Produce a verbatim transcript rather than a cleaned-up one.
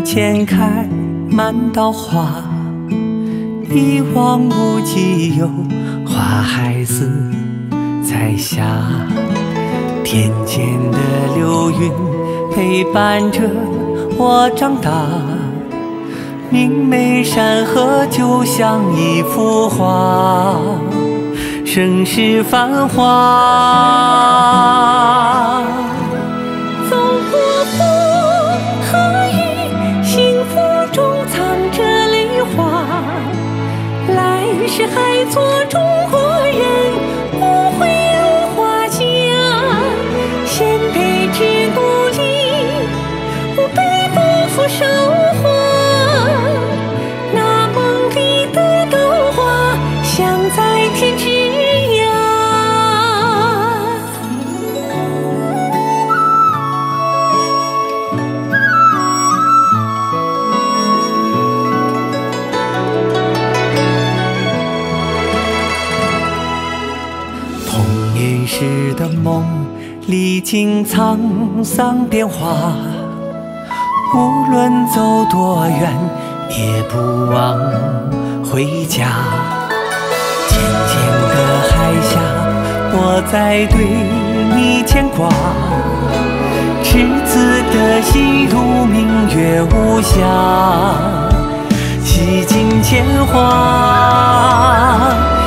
前开满道花，一望无际有花海似彩霞。天间的流云陪伴着我长大，明媚山河就像一幅画，盛世繁华。 走过风和雨，幸福中藏着泪花。来世还做中国人，不会落花香。先辈之努力，不被辜负收获。那梦里的豆花，香在天之涯。 童年时的梦，历经沧桑变化，无论走多远，也不忘回家。渐渐的海峡，我在对你牵挂，赤子的心如明月无瑕，洗尽铅华。